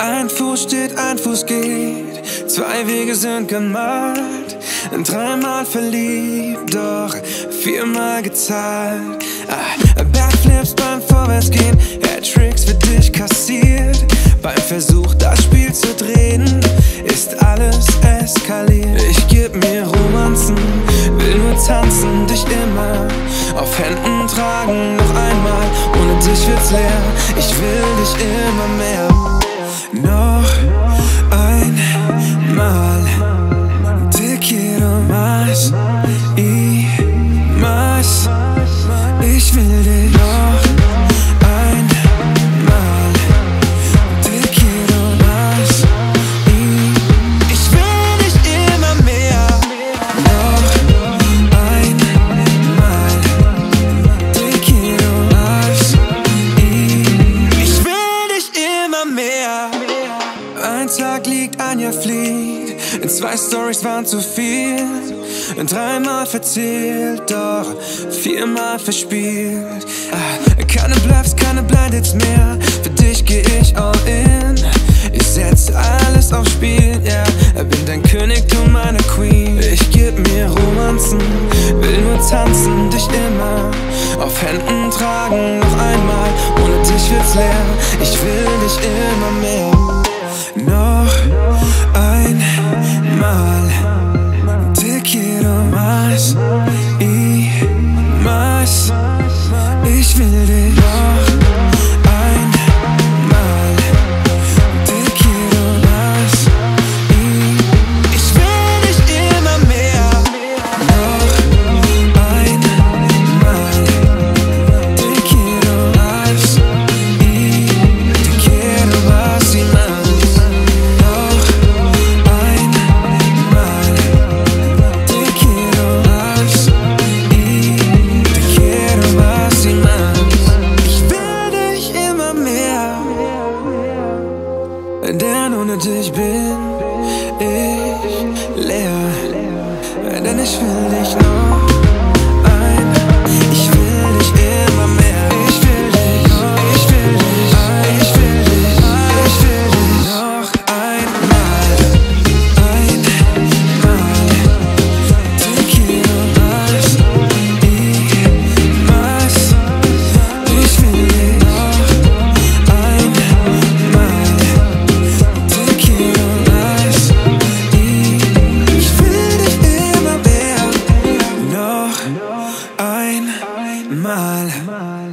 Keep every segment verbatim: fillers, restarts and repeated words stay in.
Ein Fuß steht, ein Fuß geht, zwei Wege sind gemalt. Dreimal verliebt, doch viermal gezahlt. Ah, Backflips beim Vorwärtsgehen, Hattricks für dich kassiert. Beim Versuch, das Spiel zu drehen, ist alles eskaliert. Ich geb mir Romanzen, will nur tanzen, dich immer auf Händen tragen. Noch einmal, ohne dich wird's leer. Ich will dich immer mehr. Noch einmal, te quiero más y más. Ich will dich noch einmal, te quiero más y ich will dich immer mehr. Noch einmal, te quiero más y ich will dich immer mehr. Ein Tag liegt, ein Jahr fliegt, zwei Storys waren zu viel. Dreimal verzählt, doch viermal verspielt. Keine Bluffs, keine Blindeds mehr, für dich geh ich all in. Ich setz alles aufs Spiel, ja, yeah. Bin dein König, du meine Queen. Ich geb mir Romanzen, will nur tanzen, dich immer auf Händen tragen. Noch einmal, ohne dich wird's leer. Ich will dich immer mehr. Noch einmal, te quiero más y más. Ich will dich noch einmal, te quiero más y ich will dich immer mehr. Noch einmal, te quiero más y te quiero más y más. Denn ohne dich bin ich leer, denn ich will dich noch ein, ich will dich immer mehr. Ich will dich, ich will dich, ich will dich, ich will dich noch einmal, einmal, te quiero más y más. Ich will dich noch einmal.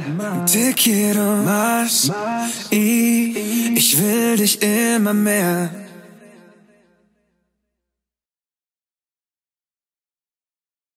Te quiero más y ich will dich immer mehr.